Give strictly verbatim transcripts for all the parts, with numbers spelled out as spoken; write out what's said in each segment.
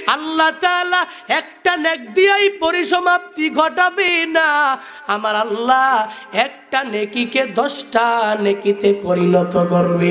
আল্লাহ তাআলা একটা নেক দিয়েই পরিসমাপ্তি ঘটাবে না, আমার আল্লাহ একটা নেকিকে দশটা নেকিতে পরিণত করবে।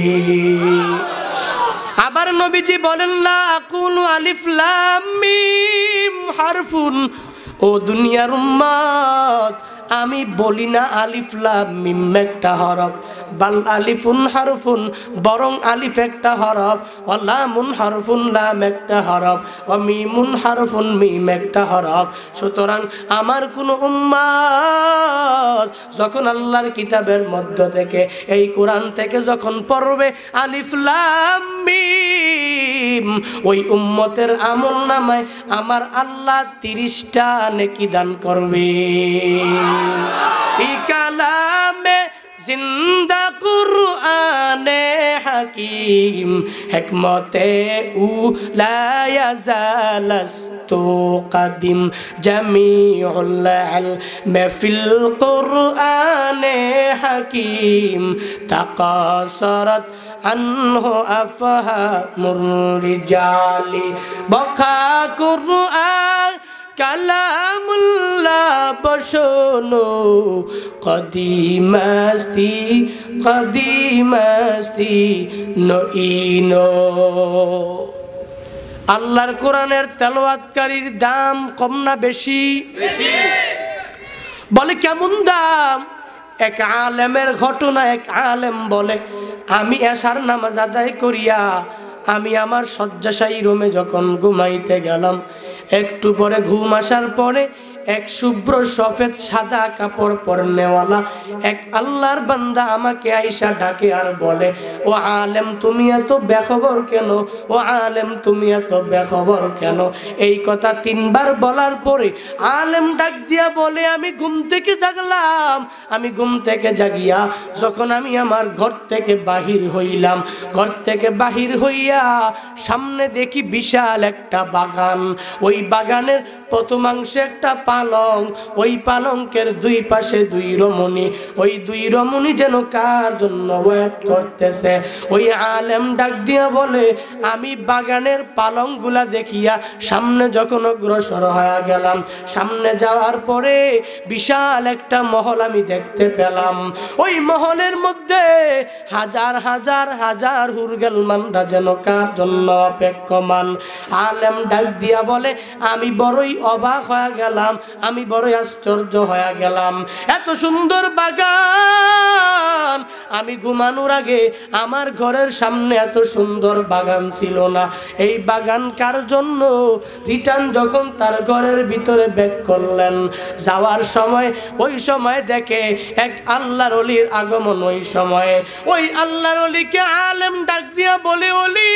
আবার নবীজি বলেন লা আকুলু আলিফ লাম মিম হারফুন, ও দুনিয়ার উম্মত আমি বলি না আলিফ লাম মিম একটা হরফ, বাল আলিফুন হারফুন, বরং আলিফ একটা হরফ, ওয়া লামুন হারফুন লাম একটা হরফ, ওয়া মিমুন হারফুন মিম একটা হরফ। সুতরাং আমার কোন উম্মত যখন আল্লাহর কিতাবের মধ্য থেকে এই কোরআন থেকে যখন পড়বে আলিফ লাম মিম, ওই উম্মতের আমল নামায় আমার আল্লাহ তিরিশটা নেকি দান করবে। এই কালামে জিন্দা কুরআনে হাকিম হিকমতে উ লা ইয়াজালাস্তু কাদিম জামিউল ইলমি ফিল কুরআনে হাকিম তাকাসারাত আনহু আফহামুর রিজালি বকা কুরআন কালামুল্লাহ বসনো কদিমাস্তি কদিমাস্তি নইনো। আল্লাহর কোরআনের তেলাওয়াতকারীর দাম কম না বেশি? বলে কেমন দাম? এক আলেমের ঘটনা, এক আলেম বলে আমি এশার নামাজ আদায় করিয়া আমি আমার শয্যাশায়ী রুমে যখন ঘুমাইতে গেলাম, একটু পরে ঘুম আসার পরে এক শুভ্র সফেদ সাদা কাপড় পরনেওয়ালা এক আল্লাহর বান্দা আমাকে আইসা ডাকে আর বলে, ও আলেম তুমি এত বেখবর কেন, ও আলেম তুমি এত বেখবর কেন? এই কথা তিনবার বলার পরে আলেম ডাক দিয়া বলে, আমি ঘুম থেকে জাগলাম, আমি ঘুম থেকে জাগিয়া যখন আমি আমার ঘর থেকে বাহির হইলাম, ঘর থেকে বাহির হইয়া সামনে দেখি বিশাল একটা বাগান, ওই বাগানের প্রথমাংশে একটা পালং, ওই পালঙ্কের দুই পাশে দুই রমণী, ওই দুই রমণী যেন কার জন্য ওয়েট করতেছে। ওই আলেম ডাক দিয়া বলে, আমি বাগানের পালংগুলা দেখিয়া সামনে যখন অগ্রসর হয়ে গেলাম, সামনে যাওয়ার পরে বিশাল একটা মহল আমি দেখতে পেলাম। ওই মহলের মধ্যে হাজার হাজার হাজার হুরগেলমানরা যেন কার জন্য অপেক্ষমান। আলেম ডাক দিয়া বলে, আমি বড়ই অবাক হয়ে গেলাম, আমি বড়ই আশ্চর্য হয়ে গেলাম, এত সুন্দর বাগান আমি ঘুমানোর আগে আমার ঘরের সামনে এত সুন্দর বাগান ছিল না। এই বাগান কার জন্য? রিটার্ন যখন তার ঘরের ভিতরে ব্যাক করলেন, যাওয়ার সময় ওই সময় দেখে এক আল্লাহর ওলির আগমন। ওই সময়ে ওই আল্লাহর ওলিকে আলেম ডাক দিয়া বলে, ওলি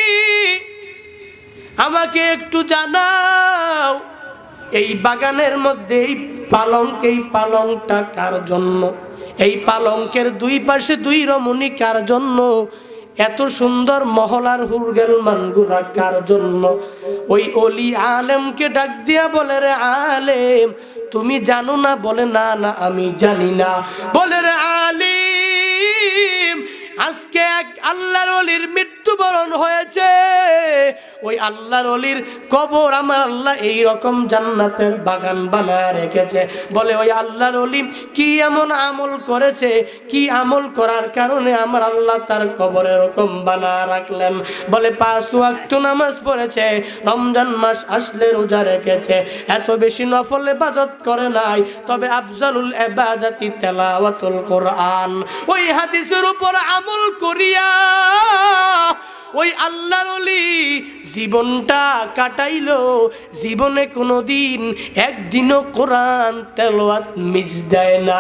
আমাকে একটু জানাও এই বাগানের মধ্যে এই পালঙ্ক, এই পালংটা কার জন্য? এই পালঙ্কের দুই পাশে দুই রমণী কার জন্য? এত সুন্দর মহলার হুরগেলমানগুলা কার জন্য? ওই ওলি আলেমকে ডাক দিয়া বলে, রে আলেম তুমি জানো না? বলে না না আমি জানি না। বলে রে আলিম আজকে এক আল্লাহর ওলির মৃত্যুবরণ হয়েছে, ওই আল্লাহর ওলির কবর আমার আল্লাহ এই রকম জান্নাতের বাগান বানায় রেখেছে। বলে ওই আল্লাহর ওলি কি এমন আমল করেছে, কি আমল করার কারণে আমার আল্লাহ তার কবর এরকম বানায় রাখলেন? বলে পাঁচ ওয়াক্ত নামাজ পড়েছে, রমজান মাস আসলে রোজা রেখেছে, এত বেশি নফল ইবাদত করে নাই, তবে আফজালুল ইবাদাতি তেলাওয়াতুল কোরআন। ওই হাদিসের উপর আমল করিয়া ওই আল্লাহর ওলি জীবনটা কাটাইলো। জীবনে কোনোদিন একদিনও কোরআন তেলাওয়াত মিস দেয় না।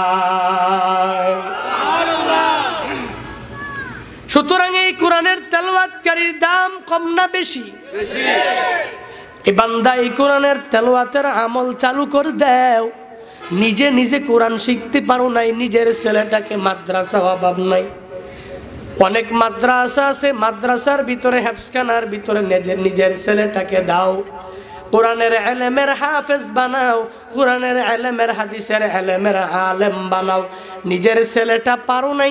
সুতরাং এই কোরআনের তেলাওয়াতকারীর দাম কম না বেশি? এই বান্দা এই কোরআনের তেলাওয়াতের আমল চালু করে দেও। নিজে নিজে কোরআন শিখতে পারো নাই, নিজের ছেলেটাকে মাদ্রাসা অভাব নাই, অনেক মাদ্রাসা আছে, মাদ্রাসার ভিতরে হেফজখানার ভিতরে নিজের নিজের ছেলেটাকে দাও, কোরআনের ইলমের হাফেজ বানাও, কোরআনের ইলমের হাদিসের ইলমের আলেম বানাও। নিজের ছেলেটা পারো নাই,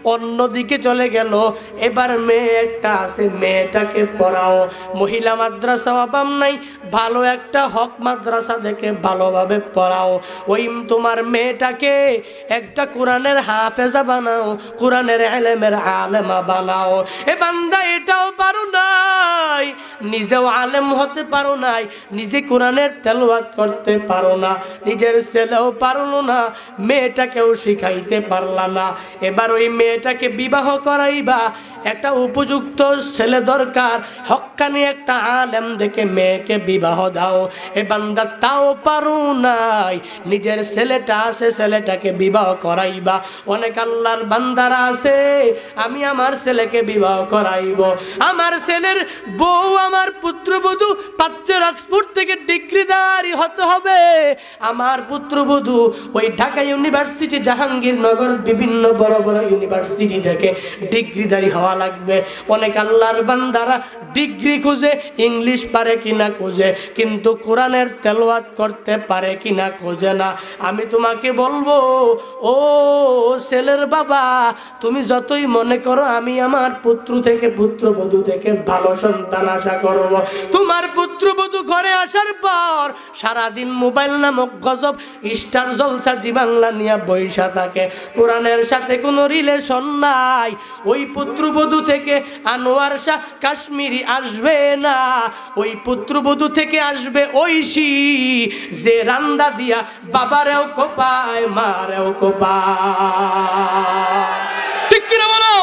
অন্যদিকে চলে গেল। এবার মেয়ে একটা আছে, মেয়েটাকে পড়াও। মহিলা মাদ্রাসা অভাব নাই, ভালো একটা হক মাদ্রাসা দেখে ভালোভাবে পড়াও। ওই তোমার মেয়েটাকে একটা কোরআনের হাফেজা বানাও, কোরআনের ইলমের আলেমা বানাও। এ বান্দা এটাও পারো নাই, নিজেও আলেম হতে পারো নাই, নিজে কোরআনের তেলাওয়াত করতে পারো না, নিজের ছেলেও পারলো না, মেয়েটাকেও শিখাইতে পারলা না। এবার ওই মেয়েটাকে বিবাহ করাইবা, একটা উপযুক্ত ছেলে দরকার, হক্কানি একটা আলেম দেখে মেয়েকে বিবাহ দাও। এ বান্দা তাও পারো নাই, নিজের ছেলেটা আছে, ছেলেটাকে বিবাহ করাইবা। অনেক আল্লাহর বান্দারা আছে, আমি আমার ছেলেকে বিবাহ করাইব, আমার ছেলের বউ আমার পুত্রবধূ পাচ্ছের অক্সফোর্ড থেকে ডিগ্রিদারি হতে হবে, আমার পুত্রবধূ ওই ঢাকা ইউনিভার্সিটি, জাহাঙ্গীরনগর, বিভিন্ন বড় বড় ইউনিভার্সিটি থেকে ডিগ্রিদারি হওয়া লাগবে। অনেক আল্লাহর বান্দারা ডিগ্রি খুঁজে, ইংলিশ পারে কিনা খুঁজে, কিন্তু কোরআনের তেলাওয়াত করতে পারে কিনা খোঁজে না। আমি তোমাকে বলবো, ও ছেলের বাবা, তুমি যতই মনে করো আমি আমার পুত্র থেকে, পুত্রবধূ থেকে ভালো সন্তান আশা করব, তোমার পুত্রবধূ ঘরে আসার পর সারাদিন মোবাইল নামক গজব স্টার জলসা জি বাংলা নিয়ে বৈশা থাকে, কোরআনের সাথে কোনো রিলেশন নাই। ওই পুত্রবধূ থেকে আনোয়ার শাহ কাশ্মীরি আসবে না, ওই পুত্রবধূ থেকে আসবে ঐশী, যে রান্দা দিয়া বাবারেও কোপায়, মারেও কোপায়। ঠিক কিনা বলো?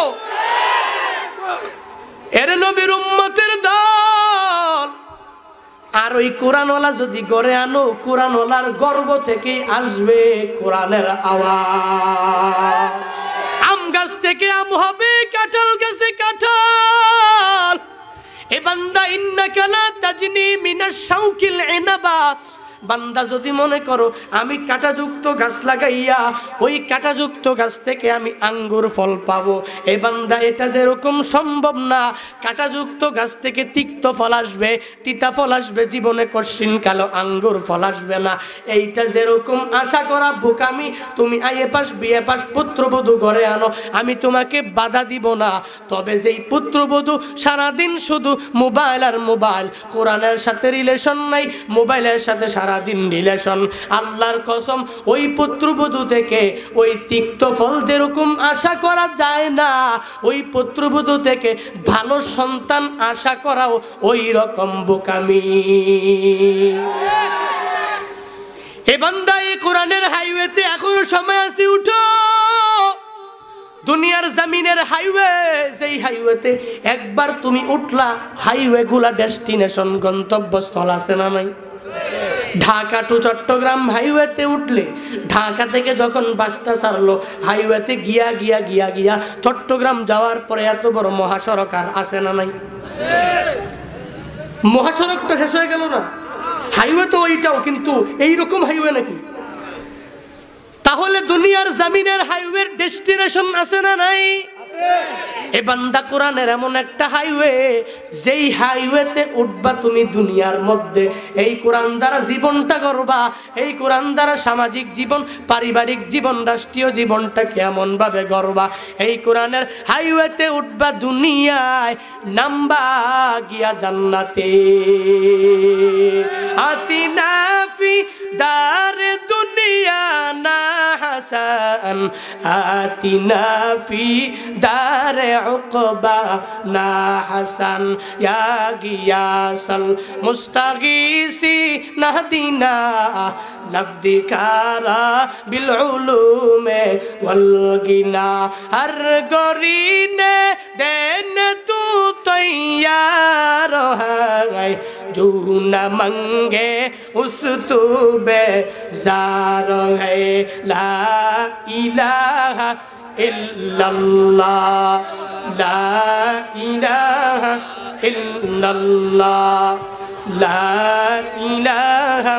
এর নবীর উম্মতের দল। আর ওই কোরআনওয়ালা যদি গড়ে আনো, কোরআনওয়ালার গর্ব থেকে আসবে কোরআনের আওয়াজ। আম গাছ থেকে আম হবে, কাঁঠাল গাছে কাঁঠাল। এ বান্দা ইন্নাকা লা তাজনি মিনাশ শাউকিল ইনাবা, বান্দা যদি মনে করো আমি কাঁটাযুক্ত গাছ লাগাইয়া ওই কাঁটাযুক্ত গাছ থেকে আমি আঙ্গুর ফল পাবো, এই বান্দা এটা যেরকম সম্ভব না। কাঁটাযুক্ত গাছ থেকে তিক্ত ফল আসবে, তিতা ফল আসবে, জীবনে কশিন কালো আঙ্গুর ফল আসবে না। এইটা যেরকম আশা করা বোকামি। তুমি আইএ পাস বিএ পাস পুত্রবধূ ঘরে আনো, আমি তোমাকে বাধা দিব না। তবে যেই পুত্রবধূ সারাদিন শুধু মোবাইল আর মোবাইল, কোরআনের সাথে রিলেশন নাই, মোবাইলের সাথে সারা দিন রিলেশন, আল্লাহর কসম ওই পুত্রবধূ থেকে ওই তিক্ত ফল যেরকম আশা করা যায় না, ওই পুত্রবধূ থেকে ভালো সন্তান আশা করাও ওই রকম বোকামি। এ বান্দা, এই কোরআনের হাইওয়েতে এখনো সময় আছে, উঠো। দুনিয়ার জমিনের হাইওয়ে, যেই হাইওয়েতে একবার তুমি উঠলা, হাইওয়ে গুলা ডেস্টিনেশন, গন্তব্যস্থল আছে না নাই? ঢাকা টু চট্টগ্রাম হাইওয়েতে উঠলে, ঢাকা থেকে যখন বাসটা ছাড়লো, হাইওয়েতে গিয়া গিয়া গিয়া গিয়া চট্টগ্রাম যাওয়ার পরে এত বড় মহাসড়ক আর আছে না নাই? মহাসড়কটা শেষ হয়ে গেল না? হাইওয়ে তো ওইটাও, কিন্তু এইরকম হাইওয়ে নাকি? তাহলে দুনিয়ার জমিনের হাইওয়ের ডেস্টিনেশন আছে না নাই? এ বান্দা, কোরআনের এমন একটা হাইওয়ে, যেই হাইওয়েতে উঠবা তুমি দুনিয়ার মধ্যে, এই কোরআন দ্বারা জীবনটা গড়বা, এই কোরআন দ্বারা সামাজিক জীবন, পারিবারিক জীবন, রাষ্ট্রীয় জীবনটা কেমন ভাবে গড়বা। এই কোরআনের হাইওয়েতে উঠবা, দুনিয়ায় নামবা গিয়া জান্নাতে। আতিনা ফি দারে দুনিয়া না হাসান, আতিনা ফি দারে উকবা না হাসান, ইয়া গিয়াসাল মুস্তাগীসি নাহদিনা লফদিকারা বিল উলুমে ওয়াল গিনা। হর গরিনে দেন তু তৈয়ার है, जो न मंगे उस तू बेजार है। ला इलाहा इल्लल्लाह, ला इलाहा इल्लल्लाह, ला इलाहा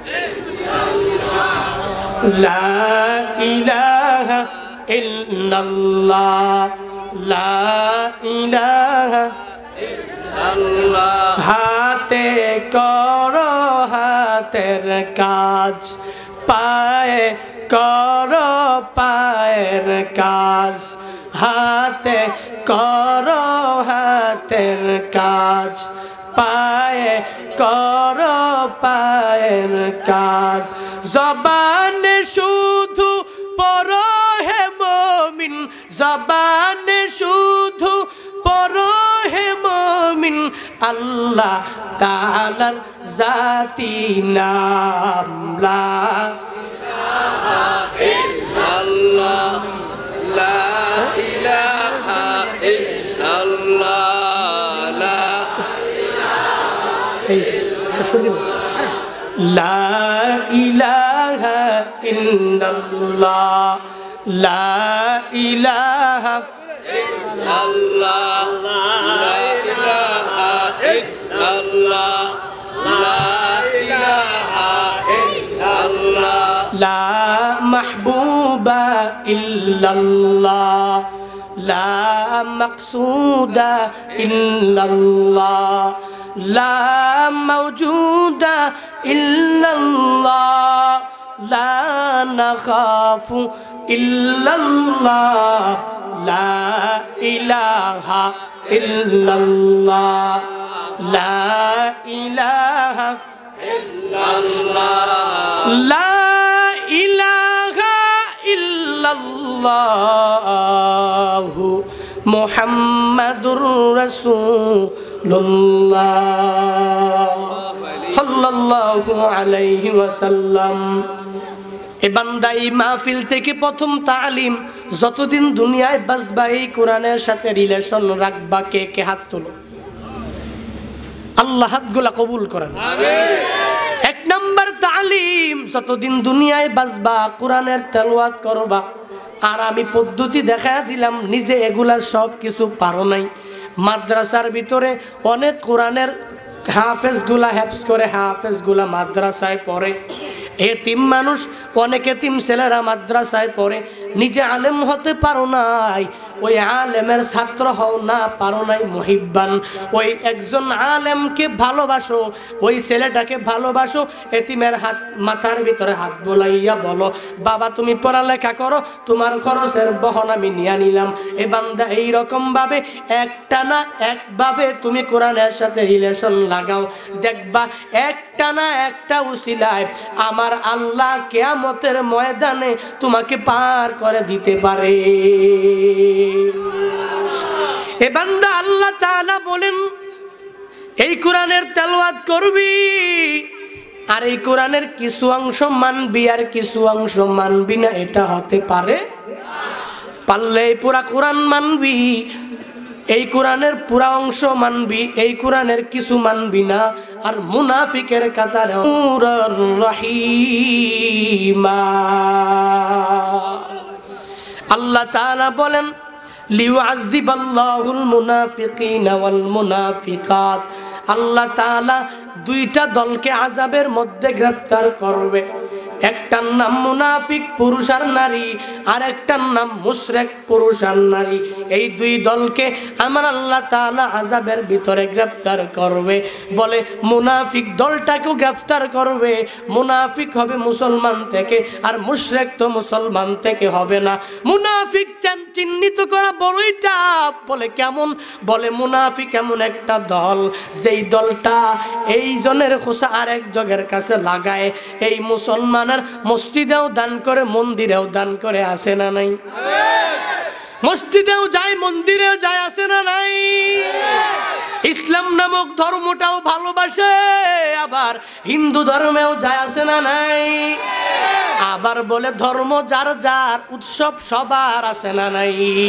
ला इलाहा इल्लल्लाह, ला इलाहा इल्लल्लाह। हाथे करो हाथेर काज, पाए करो पाएर काज, হাতে করো হাতের কাজ, পায়ে করো পায়ের কাজ, জবানে শুধু পড়ো হে মুমিন, জবানে শুধু পড়ো হে মুমিন, আল্লাহ তাআলার জাতি নাম লা ইলাহা ইল্লাল্লাহ, লা ইলাহা ইল্লাল্লাহ, লা ইলাহা ইল্লাল্লাহ, লা ইলাহা ইল্লাল্লাহ, লা ইলাহা ইল্লাল্লাহ, লা ইলাহা ইল্লাল্লাহ, লা মাহবুবা ইল্লাল্লাহ, লা মাকসুদা ইল্লাল্লাহ, লা মাওজুদা ইল্লাল্লাহ, লা নাখাফু ইল্লাল্লাহ, লা ইলাহা ইল্লাল্লাহ, লা ইলাহা ইল্লাল্লাহ, লা ইলাহা ইল্লাল্লাহ, মুহাম্মাদুর রাসূলুল্লাহ সাল্লাল্লাহু আলাইহি ওয়াসাল্লাম। এ বান্দা এই মাহফিল থেকে প্রথম তালিম, যতদিন দুনিয়ায় বাঁচবা এই কোরআনের সাথে রিলেশন রাখবা, কে কে হাত তোলো, আল্লাহ হাতগুলা কবুল করেন আমিন। এক নাম্বার তালিম, যতদিন দুনিয়ায় বাঁচবা কোরআনের তেলাওয়াত করবা। আর আমি পদ্ধতি দেখা দিলাম, নিজে এগুলার সব কিছু পারো নাই। মাদ্রাসার ভিতরে অনেক কোরআনের হাফেজগুলা হেফজ করে, হাফেজগুলা মাদ্রাসায় পড়ে। এতিম মানুষ, অনেক এতিম ছেলেরা মাদ্রাসায় পড়ে, নিজে আলেম হতে পারো নাই, ওই আলেমের ছাত্র হও না পারো নাই মুহিব্বান। ওই একজন আলেমকে ভালোবাসো, ওই ছেলেটাকে ভালোবাসো, এতিমের হাত মাথার ভিতরে হাত বোলাইয়া বলো, বাবা তুমি পড়ালেখা করো, তোমার খরচের বহন আমি নিয়ে নিলাম। এ বান্দা এইরকম ভাবে একটা না একভাবে তুমি কোরআনের সাথে রিলেশন লাগাও, দেখবা একটা না একটা উসিলায় আমার আল্লাহ কিয়ামতের ময়দানে তোমাকে পার করে দিতে পারে। এ বান্দা আল্লাহ তাআলা বলেন, এই কোরআনের তেলাওয়াত করবি, আর এই কোরআনের কিছু অংশ মানবি আর কিছু অংশ মানবি না, এটা হতে পারে? পারলে পুরা কোরআন মানবি, এই কোরআনের পুরা অংশ মানবি, এই কোরআনের কিছু মানবি না। আর মুনাফিকের কাতারে রহিমা আল্লাহ তাআলা বলেন, লিউআযিবাল্লাহুল মুনাফিকিনা ওয়াল মুনাফিকাত, আল্লাহ তাআলা দুইটা দলকে আযাবের মধ্যে গ্রেফতার করবে। একটার নাম মুনাফিক পুরুষ আর নারী, আর একটার নাম মুশরিক পুরুষ আর নারী। এই দুই দলকে আমার আল্লাহ তাআলা আযাবের ভিতরে গ্রেফতার করবে। বলে মুনাফিক দলটাকেও গ্রেফতার করবে। মুনাফিক হবে মুসলমান থেকে, আর মুশরিক তো মুসলমান থেকে হবে না। মুনাফিক চিহ্নিত করা বড়ই টাফ। বলে কেমন? বলে মুনাফিক এমন একটা দল, যেই দলটা এই জনের খোসা আরেক জনের কাছে লাগায়। এই মুসলমানের মসজিদেও দান করে, মন্দিরেও দান করে, আসে না নাই? মসজিদেও যায়, মন্দিরেও যায়, আসে না নাই? ইসলাম নামক ধর্মটাও ভালোবাসে, আবার হিন্দু ধর্মেও যায়, আসে না নাই? আবার বলে ধর্ম যার যার, উৎসব সবার, আসে না নাই?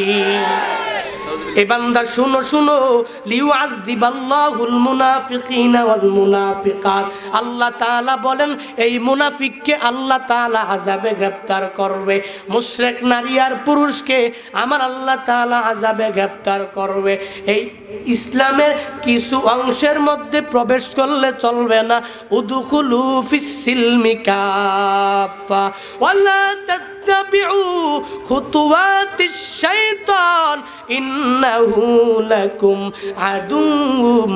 এ বান্দা শুনো শুনো, লিউআযিবাল্লাহুল মুনাফিকিনা ওয়াল মুনাফিকাত, আল্লাহ তাআলা বলেন এই মুনাফিককে আল্লাহ তাআলা আযাবে গ্রেফতার করবে। মুশরিক নারী আর পুরুষকে আমার আল্লাহ তাআলা আযাবে গ্রেফতার করবে। এই ইসলামের কিছু অংশের মধ্যে প্রবেশ করলে চলবে না। উদখুলু ফিস সিলমি কাফা ওয়ালা তাত্তাবিউ খুতুওয়াতিশ শাইতান ইন্নাহু লাকুম আদুউম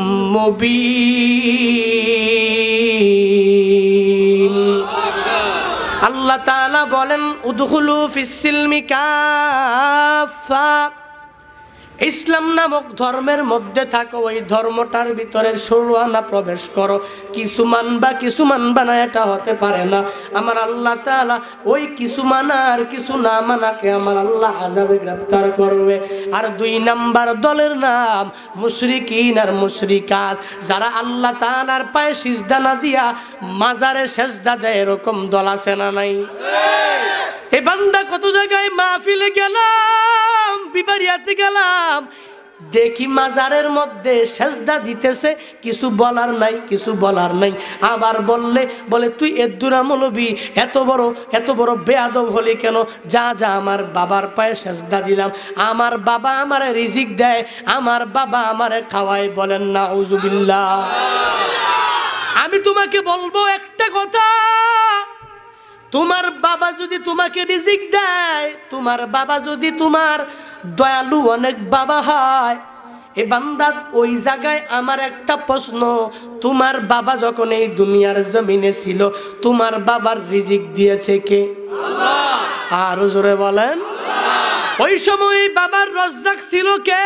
মুবিন। আল্লাহ তাআলা বলেন উদখুলু ফিস সিলমি কাফা, ইসলাম নামক ধর্মের মধ্যে থাকো, ওই ধর্মটার ভিতরে ষোলো আনা প্রবেশ করো। কিছু মানবা কিছু মানবা না, এটা হতে পারে না। আমার আল্লাহ তাআলা ওই কিছু মানা আর কিছু না মানাকে আমার আল্লাহ আযাবে গ্রেফতার করবে। আর দুই নাম্বার দলের নাম মুশরিকিন আর মুশরিকাত, যারা আল্লাহ তাআলার পায়ে সিজদা না দিয়া মাজারে সেজদা দেয়, এরকম দল আছে না নাই? এ বান্দা কত জায়গায় মাহফিলে গেলাম, বিবারিয়াতে গেলাম, দেখি মাজারের মধ্যে সেজদা দিতেছে, কিছু বলার নাই, কিছু বলার নাই। আবার বললে বলে তুই এদ্দুরা মৌলবি, এত বড় এত বড় বেয়াদব হলি কেন? যা যা আমার বাবার পায়ে সেজদা দিলাম, আমার বাবা আমারে রিজিক দেয়, আমার বাবা আমারে খাওয়ায়। বলেন নাউজুবিল্লাহ। আমি তোমাকে বলবো একটা কথা, তোমার বাবা যদি তোমাকে রিজিক দেয়, তোমার বাবা যদি তোমার দয়ালু অনেক বাবা হয়, এ বান্দা ওই জায়গায় আমার একটা প্রশ্ন, তোমার বাবা যখন এই দুনিয়ার জমিনে ছিল, তোমার বাবার রিজিক দিয়েছে কে? আল্লাহ। আরো জোরে বলেন। ওই সময় বাবার রজ্জাক ছিল কে?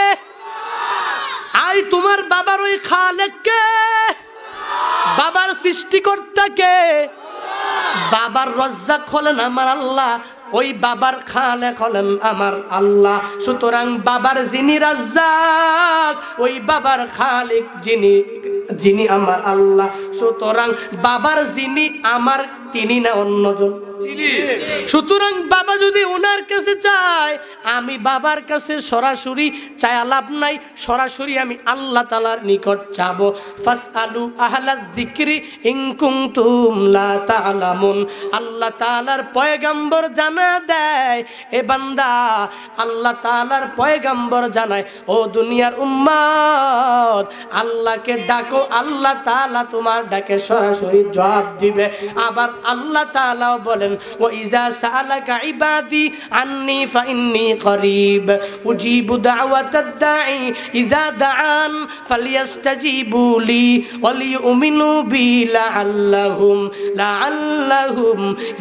আই তোমার বাবার ওই খালেক কে? বাবার সৃষ্টিকর্তা কে? বাবার রজ্জাক হলেন আমার আল্লাহ, ওই বাবার খালেক হলেন আমার আল্লাহ। সুতরাং বাবার যিনি রাজ্জাক, ওই বাবার খালিক যিনি যিনি আমার আল্লাহ। সুতরাং বাবার যিনি আমার, তিনি না অন্যজন? সুতরাং বাবা যদি ওনার কাছে চায়, আমি বাবার কাছে সরাসরি চায় লাভ নাই, সরাসরি আমি আল্লাহ তাআলার নিকট যাব। ফাসআলু আহলায যিকরি ইন কুনতুম লা তা'লামুন। আল্লাহ তাআলার পয়গম্বর জানা দেয়, এ বান্দা আল্লাহ তাআলার পয়গম্বর জানায়, ও দুনিয়ার উম্মত, আল্লাহকে ডাকো, আল্লাহ তাআলা তোমার ডাকে সরাসরি জবাব দিবে। আবার আল্লাহ তাআলাও বলেন وَإِذَا سَأَلَكَ عِبَادِي عَنِّي فَإِنِّي قَرِيبٌ أُجِيبُ دَعْوَةَ الدَّاعِ إِذَا دَعَانِ فَلْيَسْتَجِيبُوا لِي وَلْيُؤْمِنُوا بِي لَعَلَّهُمْ لَعَلَّهُمْ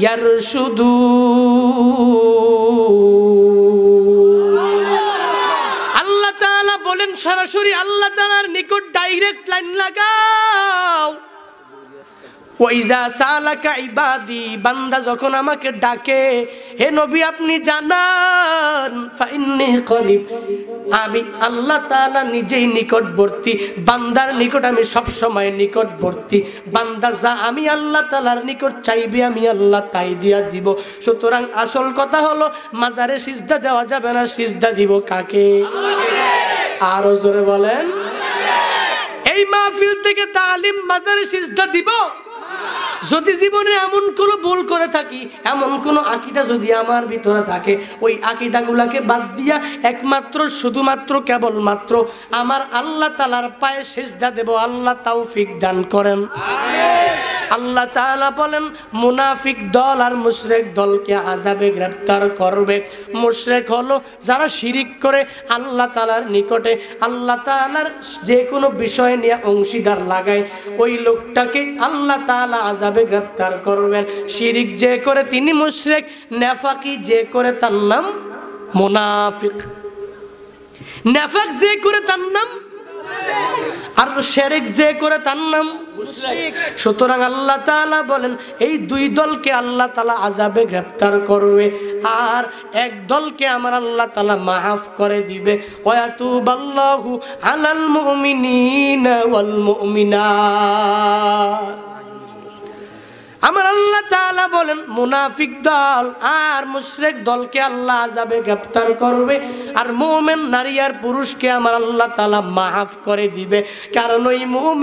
يَرْشُدُونَ। আল্লাহ তাআলা বলেন সরাসরি আল্লাহ তাআলার নিকট ডাইরেক্ট লাইন লাগাও। ওয়াইজা সালাকা ইবাদি, বান্দা যখন আমাকে ডাকে, হে নবী আপনি জানান, ফাইন্নী করিব, আমি আল্লাহ তাআলা নিজেই নিকটবর্তী। বান্দার নিকট আমি সব সময় নিকটবর্তী। বান্দা যা আমি আল্লাহ তাআলার নিকট চাইবে, আমি আল্লাহ তাই দিয়া দিব। সুতরাং আসল কথা হলো মাজারে সিজদা দেওয়া যাবে না, সিজদা দিব কাকে? আরো জোরে বলেন। এই মাহফিল থেকে তালিম মাজারে সিজদা দিব। যদি জীবনে এমন কোনো ভুল করে থাকি, এমন কোনো আকীদা যদি আমার ভিতরে থাকে, ওই আকীদাগুলোকে বাদ দিয়া একমাত্র শুধুমাত্র কেবলমাত্র আমার আল্লাহ তাআলার পায়ে সিজদা দেব। আল্লাহ তৌফিক দান করেন। আল্লাহ তাআলা বলেন মুনাফিক দল আর মুশরিক দলকে আযাবে গ্রেফতার করবে। মুশরিক হলো যারা শিরিক করে আল্লাহ তাআলার নিকটে আল্লাহ তাআলার যে কোনো বিষয় নিয়ে অংশীদার লাগায়, ওই লোকটাকে আল্লাহ তাআলা আযাবে গ্রেফতার করবেন। শিরিক যে করে তিনি মুশরিক, নেফাকি যে করে তার নাম মুনাফিক। নেফাক যে করে তার নাম, আর শিরক যে করে তার নাম মুশরিক। সুতরাং আল্লাহ তাআলা বলেন এই দুই দলকে আল্লাহ তাআলা আযাবে গ্রেফতার করবে, আর এক দলকে আমার আল্লাহ তাআলা মাফ করে দিবে। ওয়াতুবাল্লাহু আলাল মুমিনিনা ওয়াল মুমিনাত। আমার আল্লাহ তাআলা বলেন মুনাফিক দল আর মুশরিক দলকে আল্লাহ আযাবে গ্রেফতার করবে, আর মুমিন নারী আর পুরুষকে আমার আল্লাহ তাআলা মাফ করে দিবে। কারণ ওই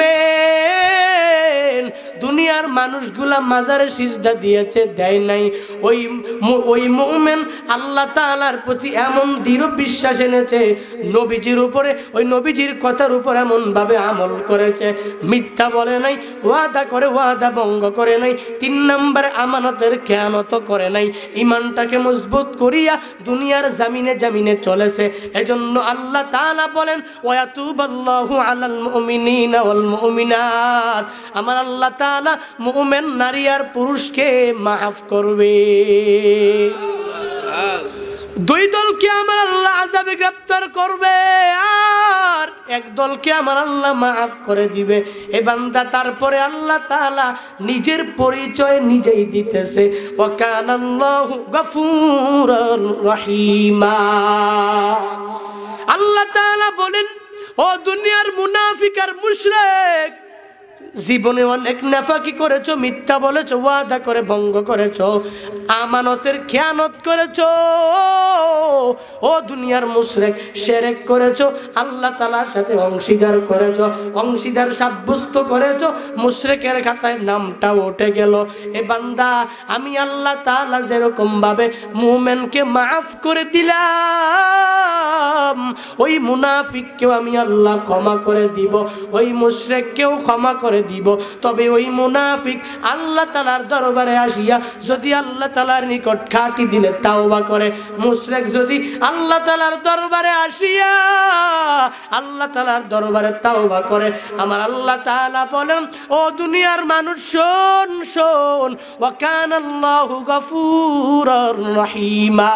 মুমিন দুনিয়ার মানুষগুলা মাজারে সিজদা দিয়েছে, দেয় নাই। ওই ওই মুমিন আল্লাহ তাআলার প্রতি এমন দৃঢ় বিশ্বাস এনেছে, নবীজির উপরে, ওই নবীজির কথার উপর এমন ভাবে আমল করেছে, মিথ্যা বলে নাই, ওয়াদা করে ওয়াদা ভঙ্গ করে নাই, তিন নম্বরে আমানতের খেয়ানত করে নাই, ইমানটাকে মজবুত করিয়া দুনিয়ার জামিনে জামিনে চলেছে। এজন্য আল্লাহ তাআলা বলেন ওয়াতুবাল্লাহু আলাল মুমিনিনা ওয়াল মুমিনাত। আমার আল্লাহ আল্লাহ তাআলা মুমিন নারী আর পুরুষকে মাফ করবে। দুই দলকে আমার আল্লাহ আযাবে গ্রেফতার করবে আর এক দলকে আমার আল্লাহ মাফ করে দিবে। এ বান্দা তারপরে আল্লাহ তাআলা নিজের পরিচয় নিজেই দিতেছে, ওয়া কানাল্লাহু গফুরুর রহিমা। আল্লাহ তাআলা বলেন, ও দুনিয়ার মুনাফিক আর মুশরিক, জীবনে অনেক নাফাকি করেছো, মিথ্যা বলেছো, ওয়াদা করে ভঙ্গ করেছো, আমানতের খেয়ানত করেছো। ও দুনিয়ার মুশরিক, শিরক করেছো, আল্লাহ তাআলার সাথে অংশীদার করেছো, অংশীদার সাব্যস্ত করেছো, মুশরিকের খাতায় নামটা উঠে গেল। এ বান্দা, আমি আল্লাহ তাআলা যেরকম ভাবে মুমিনকে মাফ করে দিলাম, ওই মুনাফিককেও আমি আল্লাহ ক্ষমা করে দিব, ওই মুশরিককেও ক্ষমা করে দিব। তবে ওই মুনাফিক আল্লাহ তাআলার দরবারে আসিয়া যদি আল্লাহ তাআলার নিকট খাঁটি দিলে তাওবা করে, মুশরিক যদি আল্লাহ তাআলার দরবারে আসিয়া আল্লাহ তাআলার দরবারে তাওবা করে, আমার আল্লাহ তাআলা বলেন, ও দুনিয়ার মানুষ শোন শোন, ওয়া কানাল্লাহু গফুরুর রহিমা।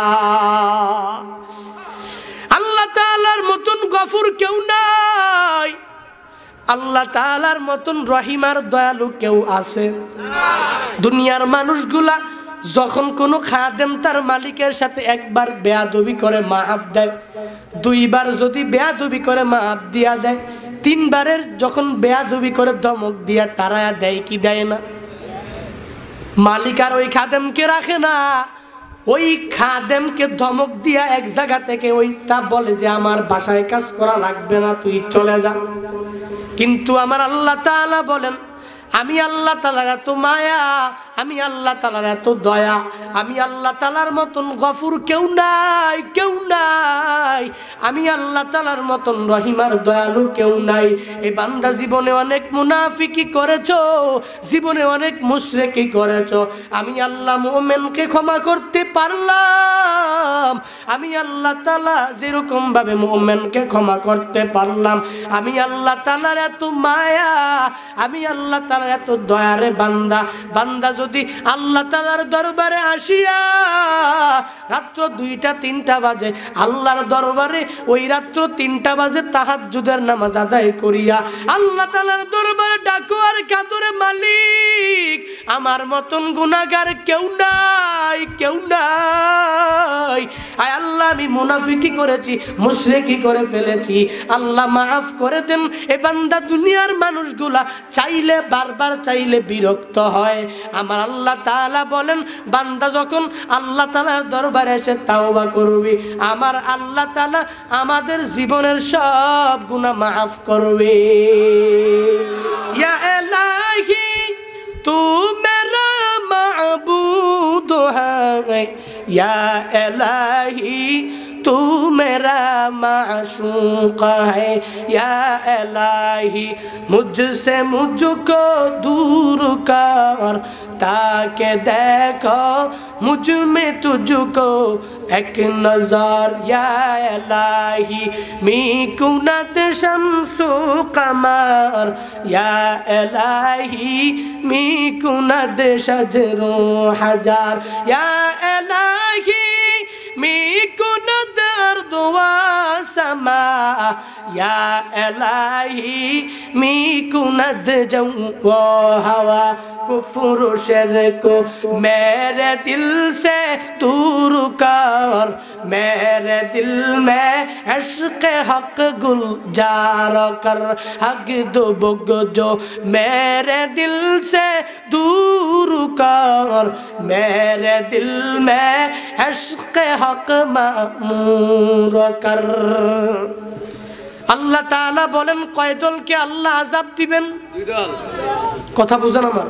আল্লাহ তাআলার মতন গফুর কেউ নাই, আল্লাহ তাআলার মতন রহিমার দয়ালু কেউ আছে? দুনিয়ার মানুষগুলা যখন কোনো খাদেম তার মালিকের সাথে একবার বেয়াদবি করে মাফ দেয়, দুইবার যদি বেয়াদবি করে মাফ দিয়া দেয়, তিনবারের যখন বেয়াদবি করে ধমক দিয়া তারায়া দেয় কি দেয় না? মালিক আর ওই খাদেমকে রাখে না, ওই খাদেমকে ধমক দিয়া এক জায়গা থেকে ওই তা বলে যে আমার বাসায় কাজ করা লাগবে না, তুই চলে যা। কিন্তু আমার আল্লাহ তাআলা বলেন, আমি আল্লাহ তাআলার এত মায়া, আমি আল্লাহ তাআলার এত দয়া, আমি আল্লাহ তাআলার মতন গফুর কেউ নাই, কেউ নাই, আমি আল্লাহ তাআলার মতন রহিমার দয়ালু কেউ নাই। এই বান্দা জীবনে অনেক মুনাফিকি করেছো, জীবনে অনেক মুশরিকি করেছো, আমি আল্লাহ মুমিনকে ক্ষমা করতে পারলাম, আমি আল্লাহ তাআলা যেরকম ভাবে মুমিনকে ক্ষমা করতে পারলাম, আমি আল্লাহ তাআলার এত মায়া, আমি আল্লাহ তাআলার এত দয়ারে বান্দা, বান্দা যদি আল্লাহ তাআলার দরবারে আসিয়া রাত্র দুইটা তিনটা বাজে আল্লাহর দরবারে ওই রাত্র তিনটা বাজে তাহাজ্জুদের নামাজ আদায় করিয়া আল্লাহ তাআলার দরবারে ডাকো আর কাতরে, মালিক আমার মতন গুনাহগার কেউ নাই, কেউ নাই, আয় আল্লাহ আমি মুনাফিকি করেছি, মুশরিকি করে ফেলেছি, আল্লাহ মাফ করে দেন। এ বান্দা দুনিয়ার মানুষগুলা চাইলে বারবার চাইলে বিরক্ত হয়। আমার আল্লাহ তাআলা বলেন, বান্দা যখন আল্লাহ তাআলার দরবারে এসে তাওবা করবে, আমার আল্লাহ তাআলা আমাদের জীবনের সব গুনাহ মাফ করবে। ইয়া ইলাহি তু মেরা মাবুদ হ্যায়, ইয়া ইলাহি तू मेरा माशूक है, या इलाही मुझसे मुझको दूर कर, ताकि देखो मुझ में तुझको एक नजर, या इलाही मी कुनत शम्सु कमर, या इलाही मी कुनत शजरो हजार, या इलाही मी कुनत अर्द व समा, या इलाही मी कुनत जौ व हवा, कुफ्र शिर्क मेरे दिल से दूर कर, मेरे दिल में इश्क हक गुलजार कर, हक दो बुग जो मेरे दिल से दूर कर, मेरे दिल में इश्क हक मामूर कर। আল্লাহ তাআলা বলেন, কয় দলকে আল্লাহ আযাব দিবেন? দুই দল। কথা বুঝেন আমার?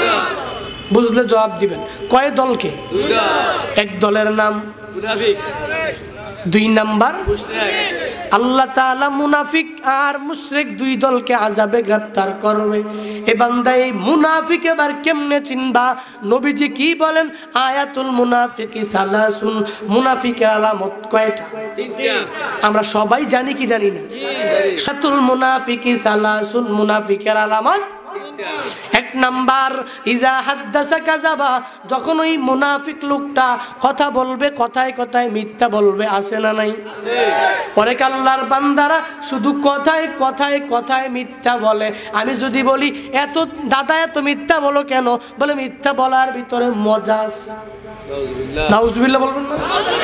বুঝলে জবাব দিবেন। কয় দলকে? দুই দল। এক দলের নাম মুনাফিক, দুই নাম্বার মুশরিক। আল্লাহ তাআলা মুনাফিক আর মুশরিক দুই দলকে আযাবে গ্রেফতার করবে। এ বান্দা এই মুনাফিক এবার কেমনে চিনবা? নবীজি কি বলেন? আয়াতুল মুনাফিকি সালাসুন, মুনাফিকের আলামত কয়টা? তিনটা। আমরা সবাই জানি কি জানি না? সাতুল মুনাফিকি সালাসুন, মুনাফিকের আলামত এক নাম্বার ইজা হাদ্দাসা কাযাবা, যখন ওই মুনাফিক লোকটা কথা বলবে কথায় কথায় মিথ্যা বলবে, আছে না নাই? পরে আল্লাহর বান্দারা শুধু কথায় কথায় কথায় মিথ্যা বলে। আমি যদি বলি এত দাদা এত মিথ্যা বলো কেন, বলে মিথ্যা বলার ভিতরে মজা আছে। নাউজুবিল্লাহ বলবেন না?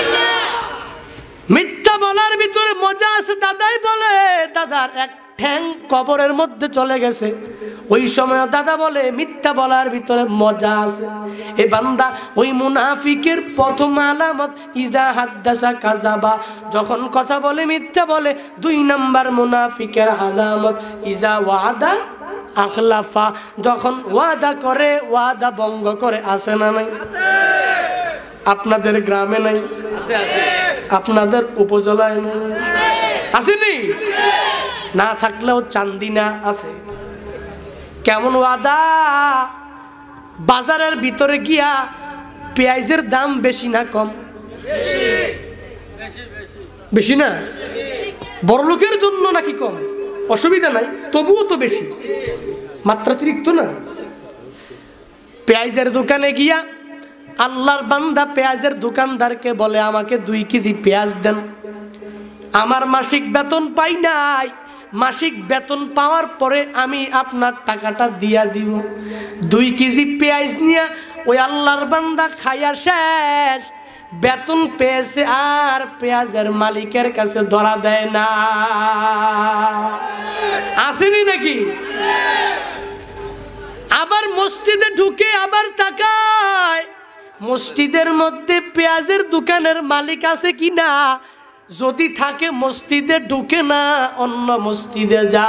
মিথ্যা বলার ভিতরে মজা আছে। দাদাই বলে দাদার এক ঠ্যাং কবরের মধ্যে চলে গেছে, ওই সময় দাদা বলে মিথ্যা বলার ভিতরে মজা আছে। এ বান্দা ওই মুনাফিকের প্রথম আলামত ইজা হাদ্দাসা কাযাবা, যখন কথা বলে মিথ্যা বলে। দুই নাম্বার মুনাফিকের আলামত ইজা ওয়াদা আখলাফা, যখন ওয়াদা করে ওয়াদা ভঙ্গ করে, আছে না নাই? আপনাদের গ্রামে নাই? আপনাদের উপজেলায় নাই? আসেনি? না থাকলেও চান্দিনা আছে। কেমন ওয়াদা? বাজারের ভিতরে গিয়া পেঁয়াজের দাম বেশি না কম? বেশি না? বড় লোকের জন্য নাকি কম? অসুবিধা নাই, তবুও তো বেশি, মাত্রাতিরিক্ত না? পেঁয়াজের দোকানে গিয়া আল্লাহর বান্দা পেঁয়াজের দোকানদারকে বলে আমাকে দুই কেজি পেঁয়াজ দেন, আমার মাসিক বেতন পাই নাই, মাসিক বেতন পাওয়ার পরে আমি আপনার টাকাটা দিয়া দিব। দুই কেজি পেঁয়াজ নিয়ে ওই আল্লাহর বান্দা খাইয়া শেষ, বেতন পেয়েছে আর পেঁয়াজের মালিকের কাছে ধরা দেয় না। আসেনি নাকি? আবার মসজিদে ঢুকে আবার তাকায় মসজিদের মধ্যে পেঁয়াজের দোকানের মালিক আছে কিনা, যদি থাকে মসজিদে ঢুকে না, অন্য মসজিদে যা।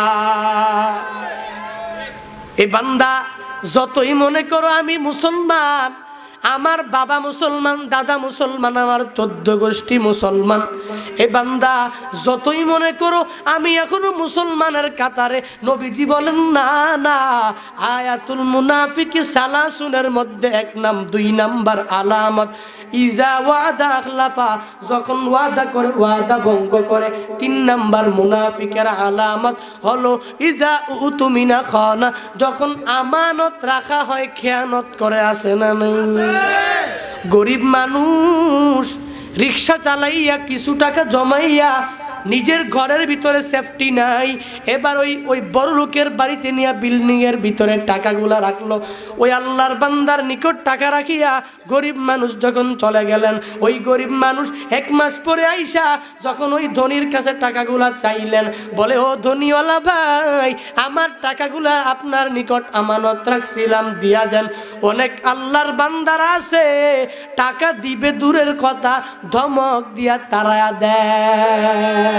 এ বান্দা যতই মনে করো আমি মুসলমান, আমার বাবা মুসলমান, দাদা মুসলমান, আমার চোদ্দ গোষ্ঠী মুসলমান, এ বান্দা যতই মনে করো আমি এখনো মুসলমানের কাতারে, নবীজি বলেন না না, আয়াতুল মুনাফিকি সালাসুনের মধ্যে এক নাম দুই নাম্বার আলামত ইজা ওয়াদা আখলাফা, যখন ওয়াদা করে ওয়াদা ভঙ্গ করে। তিন নাম্বার মুনাফিকের আলামত হলো ইজা উতুমিনা খানা, যখন আমানত রাখা হয় খেয়ানত করে, আসে না নাই? গরিব মানুষ রিক্সা চালাইয়া কিছু টাকা জমাইয়া নিজের ঘরের ভিতরে সেফটি নাই, এবার ওই ওই বড় লোকের বাড়িতে নিয়ে বিল্ডিং এর ভিতরে টাকাগুলা রাখলো। ওই আল্লাহর বান্দার নিকট টাকা রাখিয়া গরিব মানুষ যখন চলে গেলেন, ওই গরিব মানুষ এক মাস পরে আইসা যখন ওই ধনীর কাছে টাকাগুলা চাইলেন, বলে ও ধনীওয়ালা ভাই, আমার টাকাগুলা আপনার নিকট আমানত রাখছিলাম, দিয়া দেন। অনেক আল্লাহর বান্দার আছে টাকা দিবে দূরের কথা, ধমক দিয়া তাড়ায়া দেয়।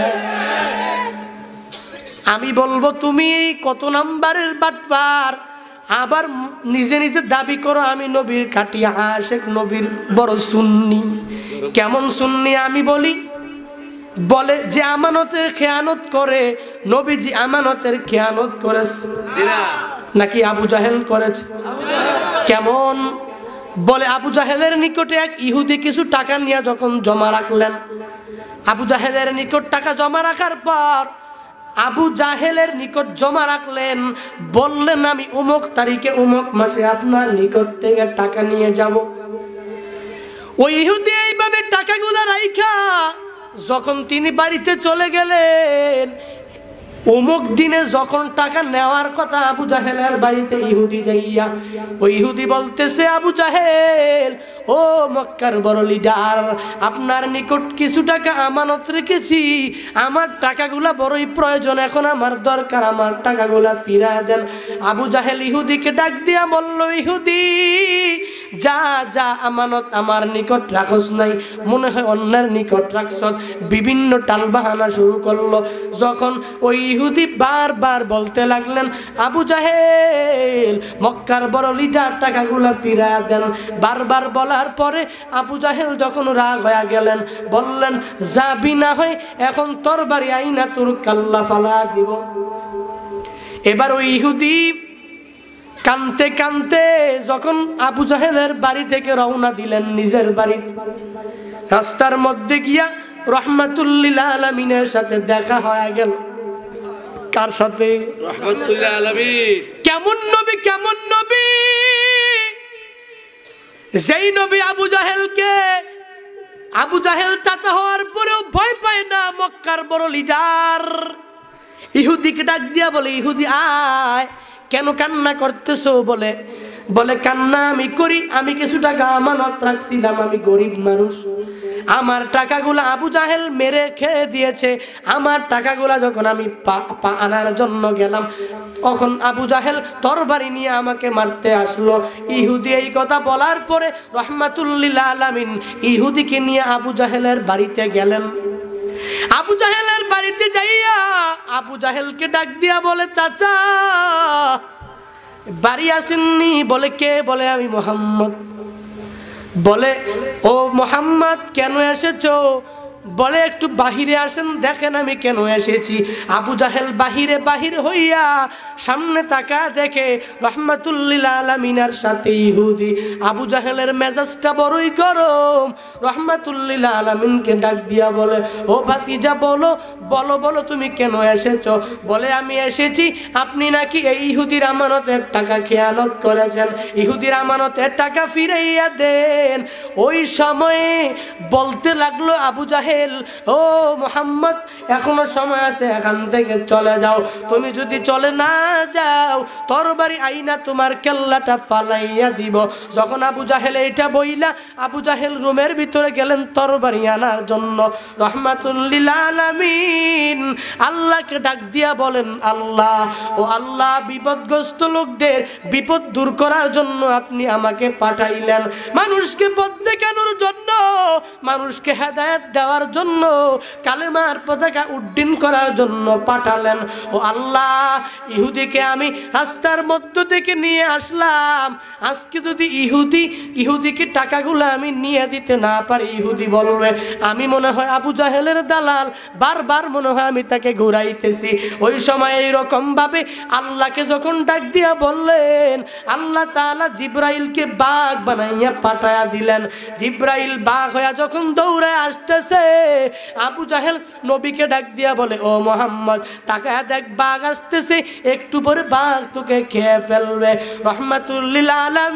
আমি বলবো তুমি কত নাম্বারের বাটপার, আবার নিজে নিজে দাবি করো আমি নবীর খাঁটি আশিক, নবীর বড় সুন্নি। কেমন সুন্নি আমি বলি? বলে যে আমানতের খেয়ানত করে, নবীজি আমানতের খেয়ানত করেছে নাকি আবু জাহেল করেছে? কেমন? বলে আবু জাহেলের নিকটে এক ইহুদি কিছু টাকা নিয়ে যখন জমা রাখলেন, আবু জাহেলের নিকট টাকা জমা রাখার পর আবু জাহেলের নিকট জমা রাখলেন, বললেন আমি অমুক তারিখে অমুক মাসে আপনার নিকট থেকে টাকা নিয়ে যাব। ওই ইহুদি এইভাবে টাকাগুলা রাইখা যখন তিনি বাড়িতে চলে গেলেন, অমুক দিনে যখন টাকা নেওয়ার কথা আবু জাহেলের বাড়িতে ইহুদি যাইয়া, ওই ইহুদি বলতেছে আবু জাহেল, ও মক্কার বড় লিডার, আপনার নিকট কিছু টাকা আমানত রেখেছি, আমার টাকাগুলা বড়ই প্রয়োজন, এখন আমার দরকার, আমার টাকাগুলা ফিরা দেন। আবু জাহেল ইহুদিকে ডাক দিয়া বলল, ইহুদি যা যা আমানত আমার নিকট রাখস নাই, মনে হয় অন্যের নিকট রাখছ। বিভিন্ন টালবাহানা শুরু করলো। যখন ওই ইহুদি বারবার বলতে লাগলেন, আবু জাহেল মক্কার বড় লিডার টাকাগুলা ফিরা দেন, বারবার বলার পরে আবু জাহেল যখন রাগ হয়ে গেলেন, বললেন যাবি না হয় এখন তোর বাড়ি আইনা তোর কাল্লা ফালা দিব। এবার ওই ইহুদি কানতে কানতে যখন আবু জাহেলের বাড়ি থেকে রওনা দিলেন নিজের বাড়ি, রাস্তার মধ্যে গিয়া রহমাতুল্লিল আলামিনের সাথে দেখা হয়ে গেল। কার সাথে? রহমাতুল্লিল আলামিন। কেমন নবী কেমন নবী, যেই নবী আবু জাহেলকে, আবু জাহেল চাচা হওয়ার পরেও ভয় পায় না, মক্কার বড় লিডার। ইহুদিকে ডাক দিয়া বলে, ইহুদি আয়, কেন কান্না করতেছো? বলে বলে কান্না আমি করি, আমি কিছু টাকা আমানত রাখছিলাম, আমি গরিব মানুষ, আমার টাকাগুলো আবু জাহেল মেরে খেয়ে দিয়েছে। আমার টাকাগুলা যখন আমি পা আনার জন্য গেলাম, তখন আবু জাহেল তরবারি নিয়ে আমাকে মারতে আসলো। ইহুদি এই কথা বলার পরে রহমাতুল্লিল আলামিন ইহুদিকে নিয়ে আবু জাহেলের বাড়িতে গেলেন। আবু জাহেলের বাড়িতে যাইয়া আবু জাহেলকে ডাক দিয়া বলে, চাচা বাড়ি আসেননি? বলে কে? বলে আমি মুহাম্মদ। বলে ও মুহাম্মদ কেন এসেছো? বলে একটু বাহিরে আসেন, দেখেন আমি কেন এসেছি। আবু জাহেল বাহিরে বাহির হইয়া সামনে তাকা দেখে রহমাতুল্লিল আলামিনের সাথে ইহুদি। আবু জাহেলের মেজাজটা বড়ই গরম। রহমাতুল্লিল আলামিনকে ডাক দিয়া বলে, ও ভাতিজা বলো বলো বলো তুমি কেন এসেছো? বলে আমি এসেছি, আপনি নাকি এই ইহুদির আমানতের টাকা খেয়ানত করেছেন, ইহুদির আমানতের টাকা ফিরাইয়া দেন। ওই সময়ে বলতে লাগলো আবু জাহেল, ও মুহাম্মদ এখনো সময় আছে, এখান থেকে চলে যাও। তুমি যদি চলে না যাও তরবারি আইনা তোমার কেল্লাটা ফালাইয়া দিব। যখন আবু জাহেল এইটা বইলা আবু জাহেল রুমের ভিতরে গেলেন তরবারি আনার জন্য। রহমাতুল্লিল আলামিন আল্লাহকে ডাক দিয়া বলেন, আল্লাহ ও আল্লাহ, বিপদগ্রস্ত লোকদের বিপদ দূর করার জন্য আপনি আমাকে পাঠাইলেন, মানুষকে পথ দেখানোর জন্য, মানুষকে হেদায়েত দেওয়ার জন্য, কালেমার পতাকা উড্ডীন করার জন্য পাঠালেন। ও আল্লাহ, ইহুদিকে আমি রাস্তার মধ্য থেকে নিয়ে আসলাম, আজকে যদি ইহুদি ইহুদিকে টাকাগুলো আমি নিয়ে দিতে না পারি, ইহুদি বলবে আমি মনে হয় আবু জাহেলের দালাল, বারবার মনে হয় আমি তাকে ঘুরাইতেছি। ওই সময় এইরকম ভাবে আল্লাহকে যখন ডাক দিয়া বললেন, আল্লাহ তাআলা জিব্রাইলকে বাঘ বানাইয়া পাঠায়া দিলেন। জিব্রাইল বাঘ হইয়া যখন দৌড়ে আসতেছে, আবু জাহেল নবীকে ডাক দিয়া বলে, ও মুহাম্মদ তাকায়া দেখ, বাঘ আসতেছে, একটু পরে বাঘ তোকে খেয়ে ফেলবে। রহমাতুল্লিল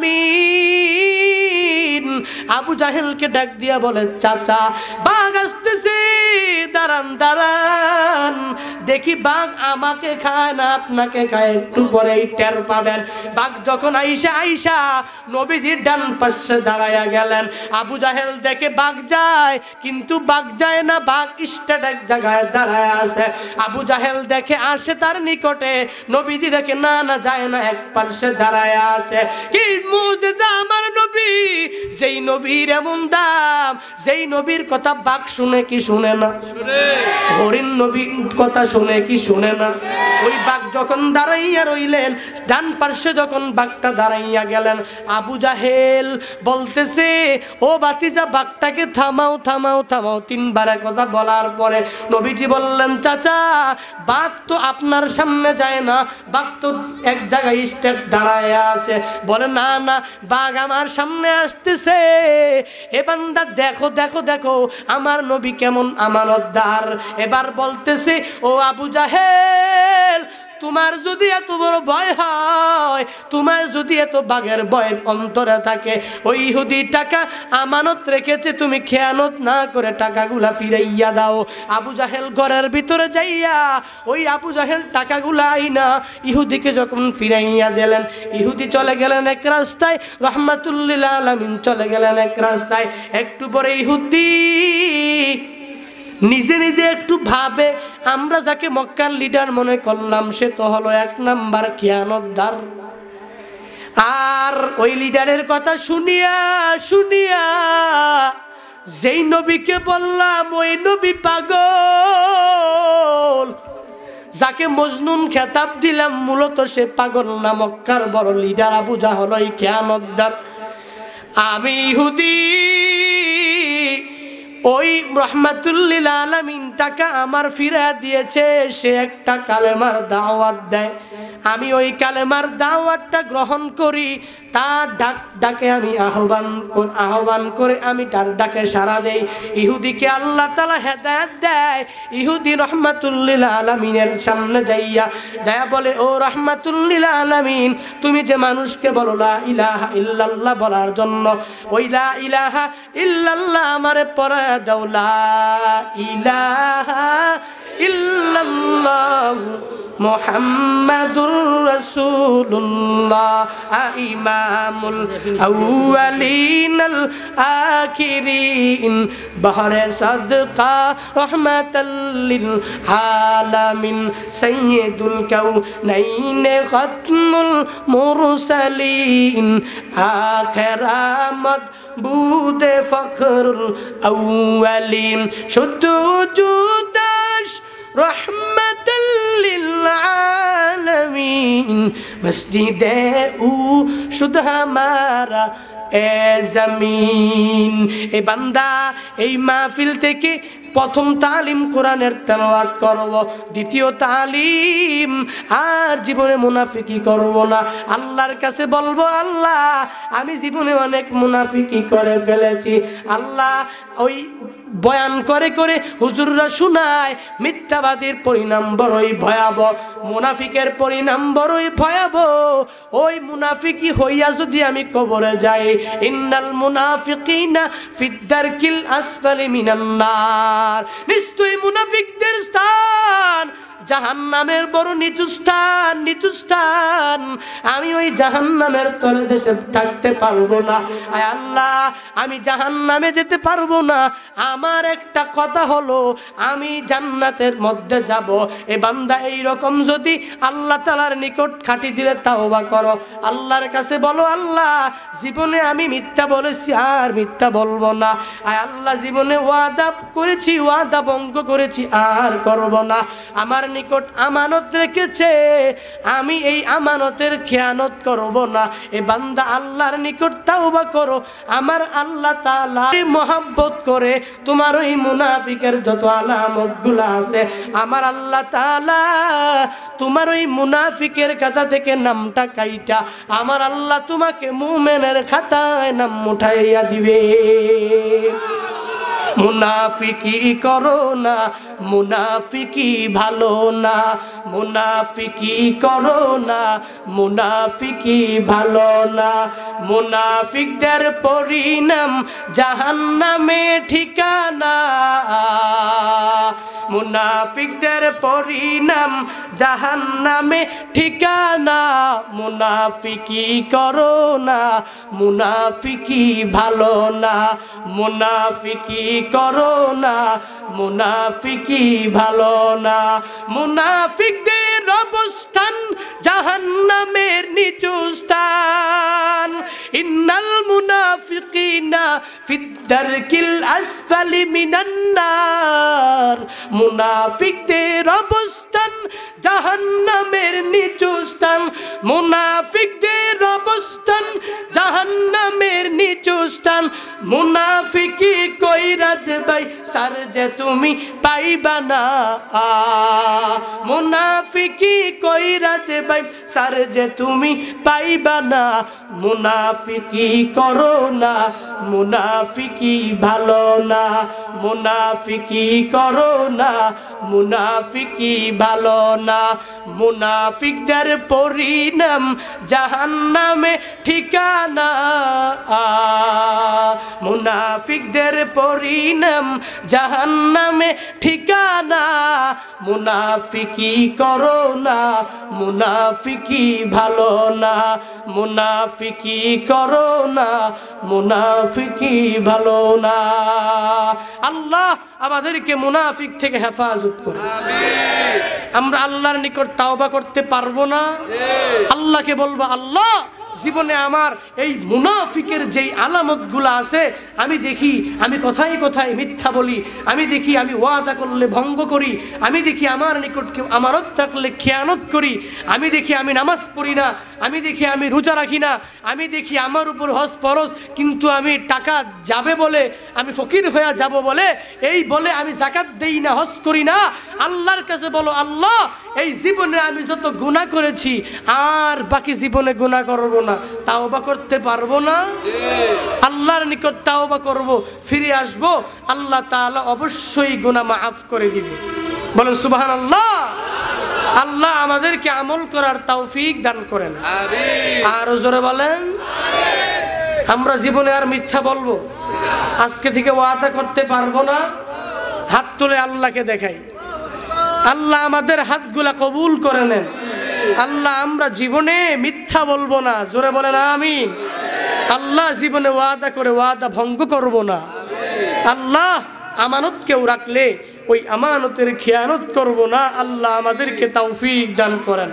আলামিন আবু জাহেলকে ডাক দিয়া বলে, চাচা বাঘ আসতেছে, দাঁড়ান দাঁড়ান, দেখি বাঘ আমাকে খায় না আপনাকে খায়, একটু পরেই টের পাবেন। বাঘ যখন আইসা আইসা নবীজির ডান পাশে দাঁড়ায়া গেলেন। আবু জাহেল দেখে বাঘ যায়, কিন্তু বাঘ যায় না, বাঘ স্ট্রেট এক জায়গায় দাঁড়ায় আছে। আবু জাহেল দেখে আসে তার নিকটে, নবীজি দেখে না না যায় না, এক পাশে দাঁড়ায় আছে। কি মুজিজা আমার নবী, যেই নবীর এমন দাম, যেই নবীর কথা বাঘ শুনে কি শুনে না? হরিণ নবীর কথা শুনে কি শুনে না? ওই বাঘ যখন দাঁড়াইয়া রইলেন, ডান পার্শ্বে যখন বাঘটা দাঁড়াইয়া গেলেন, আবু জাহেল বলতেছে, ও বাতিজা বাঘটাকে থামাও থামাও থামাও। তিনবার কথা বলার পরে নবীজি বললেন, চাচা বাঘ তো আপনার সামনে যায় না, বাঘ তো এক জায়গায় স্টেপ দাঁড়ায় আছে। বলে না না, বাঘ আমার সামনে আসতেছে। এ বান্দা দেখো দেখো দেখো আমার নবী কেমন আমানতদার। এবার বলতেছে, ও আবু জাহেল, তোমার যদি এত বড় ভয় হয়, তোমার যদি এত বাঘের ভয় অন্তরে থাকে, ওই ইহুদি টাকা আমানত রেখেছে, তুমি খেয়ানত না করে টাকাগুলা ফিরাইয়া দাও। আবু জাহেল ঘরের ভিতরে যাইয়া ওই আবু জাহেল টাকাগুলা আইনা ইহুদিকে যখন ফিরাইয়া দিলেন, ইহুদি চলে গেলেন এক রাস্তায়, রহমাতুল্লিল আলামিন চলে গেলেন এক রাস্তায়। একটু পরে ইহুদি নিজে নিজে একটু ভাবে, আমরা যাকে মক্কার লিডার মনে করলাম, সে তো হলো এক নাম্বার খিয়ানতদার। আর ওই লিডারের কথা শুনিয়া শুনিয়া যেই নবীকে বললাম ওই নবী পাগল, যাকে মজনুন খেতাব দিলাম মূলত সে পাগল না, মক্কার বড় লিডার আবু জাহেল ওই খিয়ানতদার। আমি ইহুদি ওই রহমাতুল লিল আলামিন টাকা আমার ফিরা দিয়েছে, সে একটা কালেমার দাওয়াত দেয়, আমি ওই কালেমার দাওয়াতটা গ্রহণ করি, তার ডাক ডাকে আমি আহ্বান আহ্বান করে আমি তার ডাকে সাড়া দেই। ইহুদিকে আল্লাহ তাআলা হেদায়েত দেয়। ইহুদি রহমাতুল লিল আলামিনের সামনে যাইয়া যায়া বলে, ও রহমাতুল লিল আলামিন, তুমি যে মানুষকে বলো লা ইলাহা ইল্লাল্লাহ বলার জন্য, ওই লা ইলাহা ইল্লাল্লাহ আমারে পড়া দাও। লা ইলাহা ইল্লাল্লাহ মুহাম্মাদুর রাসূলুল্লাহ ইমামুল আউয়ালিনাল আখিরিন বহরে সাদকা রাহমাতাল লিল আলামিন সাইয়্যিদুল কাউনাইন খাতমুল মুরসালিন আখিরামত বুদে ফখরুল আউয়ালিন শুদ্ধ জুদাশ রহমাতাল লিল আলামিন মসজিদে উ শুধু হামারা এ জমিন। এ বান্দা, এই মাহফিল থেকে প্রথম তালিম কোরআনের তেলাওয়াত করব, দ্বিতীয় তালিম আর জীবনে মুনাফিকি করব না। আল্লাহর কাছে বলবো, আল্লাহ আমি জীবনে অনেক মুনাফিকি করে ফেলেছি। আল্লাহ ওই বয়ান করে করে হুজুররা শোনায় মিথ্যাবাদীর পরিণাম বড়ই ভয়াবহ, মুনাফিকের পরিণাম বড়ই ভয়াবহ। ওই মুনাফিকি হইয়া যদি আমি কবরে যাই, ইন্নাল মুনাফিকিনা ফিদ্দারকিল আসফালি মিনান নার, নিশ্চয়ই মুনাফিকদের স্থান জাহান্নামের বড় নিচু স্থান, নিচু স্থান। আমি ওই জাহান্নামের তলে দেশে থাকতে পারবো না। আয় আল্লাহ, আমি জাহান্নামে যেতে পারবো না। আমার একটা কথা হলো, আমি জান্নাতের মধ্যে যাব। এ বান্দা এই রকম যদি আল্লাহ তাআলার নিকট খাটি দিলে তাওবা করো, আল্লাহর কাছে বলো, আল্লাহ জীবনে আমি মিথ্যা বলেছি, আর মিথ্যা বলবো না। আয় আল্লাহ, জীবনে ওয়াদা করেছি, ওয়াদা ভঙ্গ করেছি, আর করব না। আমার নিকট আমানত রেখেছে, আমি এই আমানতের খেয়ানত করব না। এ বান্দা আল্লাহর নিকট তাওবা করো। আমার আল্লাহ তাআলা মহব্বত করে তোমার ওই মুনাফিকের যত আলামতগুলো আছে, আমার আল্লাহ তাআলা তোমার ওই মুনাফিকের খাতা থেকে নামটা কাইটা আমার আল্লাহ তোমাকে মুমিনের খাতায় নাম উঠাইয়া দিবে। মুনাফিকি করো না, মুনাফিকি ভালো না, মুনাফিকি করো না, মুনাফিকি ভালো না। মুনাফিকদের পরিণাম জাহান্নামে ঠিকানা, মুনাফিকদের পরিণাম জাহান্নামে ঠিকানা। মুনাফিকি করো না, মুনাফিকি ভালো না, মুনাফিকি করো না, মুনাফিকি ভালো না। মুনাফিকদের অবস্থান জাহান্নামের নিচু স্থান। ইন্নাল মুনাফিকিনা ফিদ্দারকিল আসফালি মিনান নার, মুনাফিকদের অবস্থান জাহান্নামের নিচু স্থান। মুনাফিকদের অবস্থান জাহান্নামের নিচু স্থান। মুনাফিকি কইরা যে ভাই সার যে তুমি পাইবা না, মুনাফিকি কইরা যে ভাই সার যে তুমি পাইবা না। মুনাফিকি করো না, মুনাফিকি ভালো না, মুনাফিকি করো না, মুনাফিকি ভালো না। মুনাফিকদের পরিণাম জাহান্নামে ঠিকানা, মুনাফিকদের পরিণাম জাহান্নামে ঠিকানা। মুনাফিকি করো না, মুনাফিকি ভালো না, মুনাফিকি করো না, মুনাফিকি ভালো না। আল্লাহ আমাদেরকে মুনাফিক থেকে হেফাজত করে। আমরা আল্লাহর নিকট তাওবা করতে পারবো না? আল্লাহকে বলবো, আল্লাহ জীবনে আমার এই মুনাফিকের যেই আলামতগুলো আছে আমি দেখি আমি কথায় কথায় মিথ্যা বলি, আমি দেখি আমি ওয়াদা করলে ভঙ্গ করি, আমি দেখি আমার নিকট কেউ আমানত থাকলে খেয়ানত করি, আমি দেখি আমি নামাজ পড়ি না, আমি দেখি আমি রোজা রাখি না, আমি দেখি আমার উপর হজ ফরজ কিন্তু আমি টাকা যাবে বলে আমি ফকির হয়ে যাব বলে এই বলে আমি যাকাত দেই না, হজ করি না। আল্লাহর কাছে বলো আল্লাহ এই জীবনে আমি যত গুনাহ করেছি আর বাকি জীবনে গুনাহ করব না, তাওবা করতে পারবো না? আল্লাহর নিকট তাওবা করব, ফিরে আসব, আল্লাহ তাআলা অবশ্যই গুনাহ মাফ করে দিবে। বলেন সুবহানাল্লাহ। আল্লাহ আমাদেরকে আমল করার তৌফিক দান করেন, আমিন। আর জোরে বলেন আমিন। আমরা জীবনে আর মিথ্যা বলবো, আজকে থেকে ওয়াদা করতে পারবো না। হাত তুলে আল্লাহকে দেখাই, আল্লাহ আমাদের হাতগুলা কবুল করে নেন। আল্লাহ আমরা জীবনে মিথ্যা বলবো না, জোরে বলেন আমিন। আল্লাহ জীবনে ওয়াদা করে ওয়াদা ভঙ্গ করব না। আল্লাহ আমানত কেউ রাখলে ওই আমানতের খেয়ানত করব না। আল্লাহ আমাদেরকে তৌফিক দান করেন।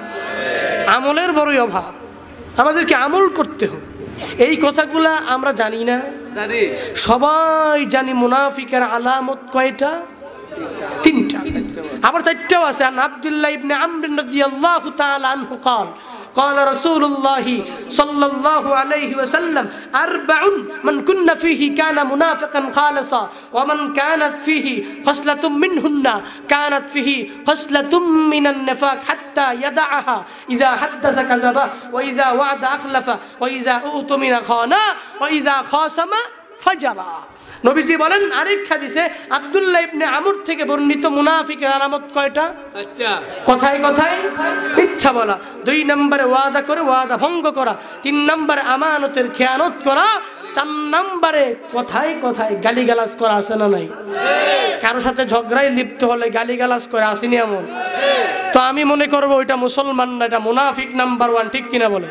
আমলের বড়ই অভাব, আমাদেরকে আমল করতে হবে। এই কথাগুলা আমরা জানি না, জানি সবাই জানি। মুনাফিকের আলামত কয়টা? তিনটা, আবার চারটাও আছে। আন আব্দুল্লাহ ইবনে আমর রাদিয়াল্লাহু তাআলা আনহু قال قال رسول الله صلى الله عليه وسلم أربع من كن فيه كان منافقا خالصا ومن كانت فيه خصلة منهن كانت فيه خصلة من النفاق حتى يدعها إذا حدث كذب وإذا وعد أخلف وإذا أؤتمن خان وإذا خاصم فجر। নবীজি বলেন আরেক হাদিসে আব্দুল্লাহ ইবনে আমর থেকে বর্ণিত মুনাফিকের আলামত কয়টা? চারটা। কথায় কথায় মিথ্যা বলা, দুই নম্বরে ওয়াদা করে ওয়াদা ভঙ্গ করা, তিন নম্বরে আমানতের খেয়ানত করা, চার নম্বরে কথায় কথায় গালিগালাজ করা। আছে না নাই? কারোর সাথে ঝগড়ায় লিপ্ত হলে গালিগালাজ করে, আসেনি এমন? তো আমি মনে করবো ওইটা মুসলমান না, এটা মুনাফিক নাম্বার ওয়ান। ঠিক কিনা বলে?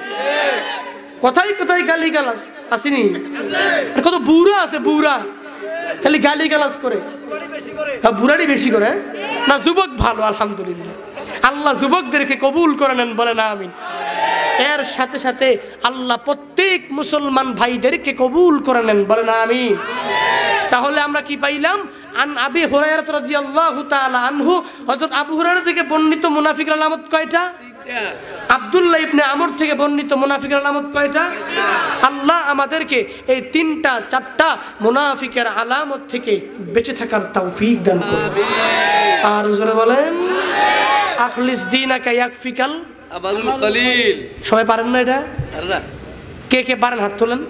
কথায় কথায় গালিগালাজ আসেনি? আর কত বুড়া আছে, বুড়া খালি গালিগালাজ করে, বুড়াটি বেশি করে না? যুবক ভালো, আলহামদুলিল্লাহ। আল্লাহ যুবকদেরকে কবুল করে নেন, বলে না আমিন। এর সাথে সাথে আল্লাহ প্রত্যেক মুসলমান ভাইদেরকে কবুল করে নেন, বলে না আমিন। তাহলে আমরা কি পাইলাম? আন আবি হুরায়রা রাদিয়াল্লাহু তাআলা আনহু, হযরত আবু হুরায়রা থেকে বর্ণিত মুনাফিকের আলামত কয়টা? আব্দুল্লাহ ইবনে আমর থেকে বর্ণিত মুনাফিকের আলামত কয়টা? আল্লাহ আমাদেরকে এই তিনটা চারটা মুনাফিকের আলামত থেকে বেঁচে থাকার তৌফিক দান করুন। আর জোরে বলেন আখলিস দীনাকা ইয়াকফিকাল আমালুল কলিল। সবাই পারেন না এটা? কে কে পারেন হাত তোলেন।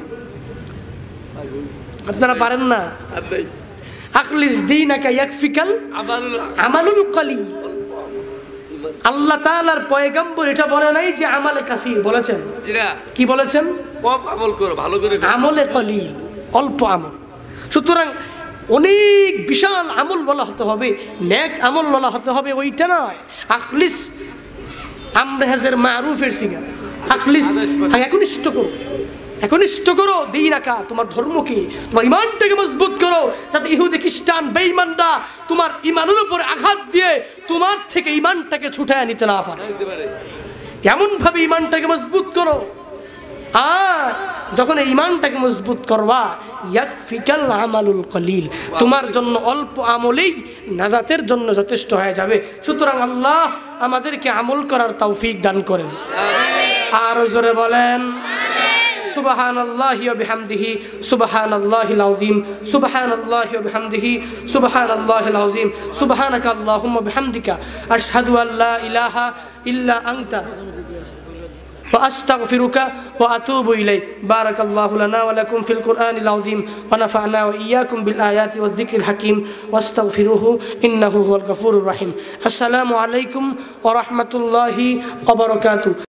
আপনারা পারেন না? আখলিস দীনাকা ইয়াকফিকাল আমালুল কলিল। আল্লাহ তাআলার পয়গম্বর এটা বলে নাই যে আমালে কাসীর, বলেছেন কি বলেছেন? কম আমল করো, ভালো করে আমলে কলিল, অল্প আমল। সুতরাং অনেক বিশাল আমল বলা হতে হবে, নেক আমল বলা হতে হবে, ওইটা নয়। আখলিস আমরে হাজের মারুফের সিগা। আখলিস একনিষ্ঠ করো, একনিষ্ঠ করো দীনাকা, তোমার ধর্মকে, তোমার ইমানটাকে মজবুত করো, যাতে ইহুদি খ্রিস্টান বেঈমানরা তোমার ইমানের উপর আঘাত দিয়ে তোমার থেকে ইমানটাকে ছুটায় নিতে না পারে। এমন ভাবে ইমানটাকে মজবুত করো। আর যখন এই ইমানটাকে মজবুত করবা, ইয়াকফিকাল আমালুল কলিল, তোমার জন্য অল্প আমলেই নাজাতের জন্য যথেষ্ট হয়ে যাবে। সুতরাং আল্লাহ আমাদেরকে আমল করার তৌফিক দান করেন। আর জোরে বলেন সুবহানাল্লাহি ওয়া বিহামদিহি সুবহানাল্লাহিল আযীম সুবহানাল্লাহি ওয়া বিহামদিহি সুবহানাল্লাহিল আযীম সুবহানাকা আল্লাহুম্মা বিহামদিকা আশহাদু আল্লা ইলাহা ইল্লা আনতা ওয়া আস্তাগফিরুকা ওয়া আতুবু ইলাইক। বারাকাল্লাহু লানা ওয়া লাকুম ফিল কুরআনিল আযীম ওয়া নাফা'না ওয়া ইয়্যাকুম বিল আয়াতি ওয়ায যিকরিল হাকীম ওয়াস্তাগফিরুহু ইন্নাহু হুয়াল গফুরুর রহিম। আসসালামু আলাইকুম ওয়া রাহমাতুল্লাহি ওয়া বারাকাতুহু।